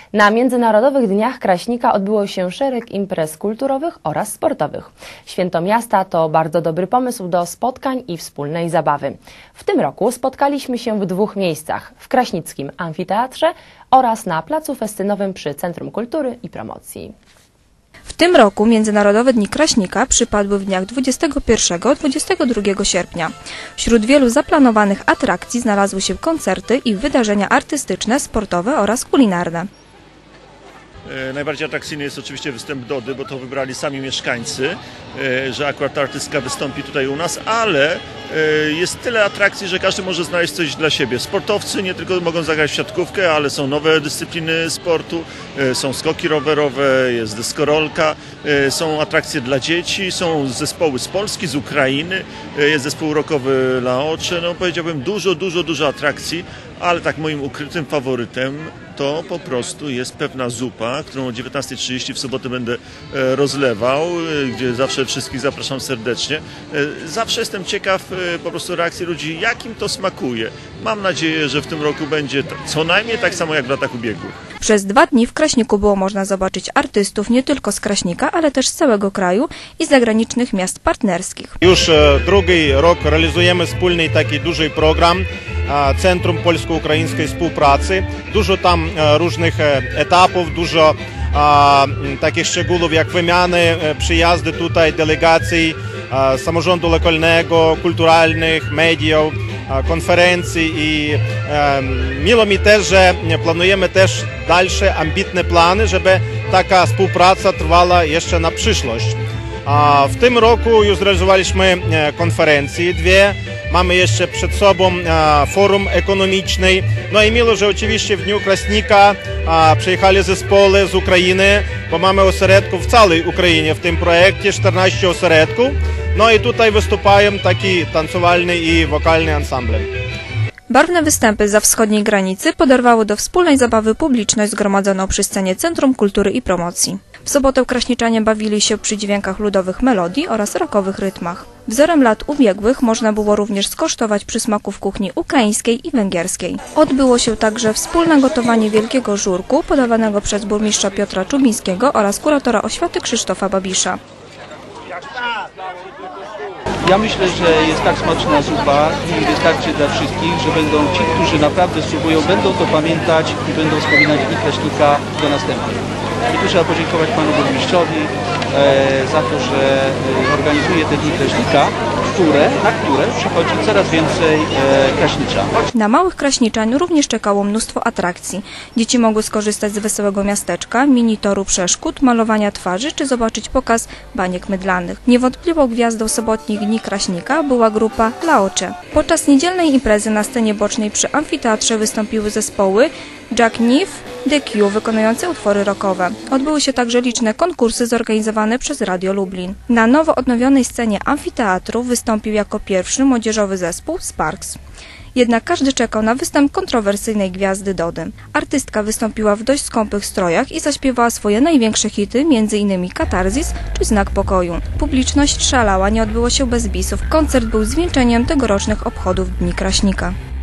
Na Międzynarodowych Dniach Kraśnika odbyło się szereg imprez kulturowych oraz sportowych. Święto Miasta to bardzo dobry pomysł do spotkań i wspólnej zabawy. W tym roku spotkaliśmy się w dwóch miejscach: w Kraśnickim Amfiteatrze oraz na Placu Festynowym przy Centrum Kultury i Promocji. W tym roku Międzynarodowe Dni Kraśnika przypadły w dniach 21–22 sierpnia. Wśród wielu zaplanowanych atrakcji znalazły się koncerty i wydarzenia artystyczne, sportowe oraz kulinarne. Najbardziej atrakcyjny jest oczywiście występ Dody, bo to wybrali sami mieszkańcy, że akurat ta artystka wystąpi tutaj u nas, ale jest tyle atrakcji, że każdy może znaleźć coś dla siebie. Sportowcy nie tylko mogą zagrać w siatkówkę, ale są nowe dyscypliny sportu, są skoki rowerowe, jest deskorolka, są atrakcje dla dzieci, są zespoły z Polski, z Ukrainy, jest zespół rockowy Laocze. No powiedziałbym dużo atrakcji, ale tak moim ukrytym faworytem to po prostu jest pewna zupa, którą o 19:30 w sobotę będę rozlewał, gdzie zawsze wszystkich zapraszam serdecznie. Zawsze jestem ciekaw po prostu reakcji ludzi, jak im to smakuje. Mam nadzieję, że w tym roku będzie co najmniej tak samo jak w latach ubiegłych. Przez 2 dni w Kraśniku było można zobaczyć artystów nie tylko z Kraśnika, ale też z całego kraju i zagranicznych miast partnerskich. Już drugi rok realizujemy wspólny taki duży program Centrum Polsko-Ukraińskiej Współpracy. Dużo tam różnych etapów, dużo takich szczegółów jak wymiany, przyjazdy tutaj delegacji samorządu lokalnego, kulturalnych, mediów, konferencji i miło mi też, że planujemy też dalsze ambitne plany, żeby taka współpraca trwała jeszcze na przyszłość. W tym roku już zrealizowaliśmy konferencje 2. Mamy jeszcze przed sobą forum ekonomiczny. No i miło, że oczywiście w Dniu Kraśnika przyjechali zespoły z Ukrainy, bo mamy ośrodków w całej Ukrainie w tym projekcie, 14 ośrodków. No i tutaj występują taki tancowalny i wokalny ensemble. Barwne występy zza wschodniej granicy poderwały do wspólnej zabawy publiczność zgromadzoną przy scenie Centrum Kultury i Promocji. W sobotę kraśniczanie bawili się przy dźwiękach ludowych melodii oraz rockowych rytmach. Wzorem lat ubiegłych można było również skosztować przysmaków kuchni ukraińskiej i węgierskiej. Odbyło się także wspólne gotowanie wielkiego żurku podawanego przez burmistrza Piotra Czubińskiego oraz kuratora oświaty Krzysztofa Babisza. Ja myślę, że jest tak smaczna zupa i wystarczy dla wszystkich, że będą ci, którzy naprawdę spróbują, będą to pamiętać i będą wspominać Dni Kraśnika do następnych. I tu trzeba podziękować panu burmistrzowi za to, że organizuje te Dni Kraśnika, na które przychodzi coraz więcej kraśniczan. Na małych kraśniczań również czekało mnóstwo atrakcji. Dzieci mogły skorzystać z wesołego miasteczka, mini toru przeszkód, malowania twarzy czy zobaczyć pokaz baniek mydlanych. Niewątpliwą gwiazdą sobotnich Dni Kraśnika była grupa Laocze. Podczas niedzielnej imprezy na scenie bocznej przy amfiteatrze wystąpiły zespoły Jack Neve, The Q wykonujące utwory rockowe. Odbyły się także liczne konkursy zorganizowane przez Radio Lublin. Na nowo odnowionej scenie amfiteatru wystąpił jako pierwszy młodzieżowy zespół Sparks. Jednak każdy czekał na występ kontrowersyjnej gwiazdy Dody. Artystka wystąpiła w dość skąpych strojach i zaśpiewała swoje największe hity, m.in. Katarzis czy Znak Pokoju. Publiczność szalała, nie odbyło się bez bisów. Koncert był zwieńczeniem tegorocznych obchodów Dni Kraśnika.